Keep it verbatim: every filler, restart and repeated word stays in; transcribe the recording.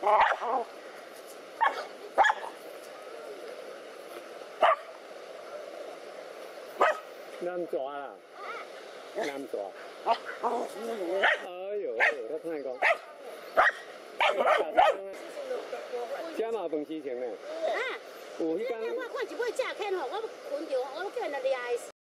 难抓啦，难抓。哎呦，我看讲，加嘛饭之前呢，有迄间。 我看一尾食起吼，我困着，我叫人掠。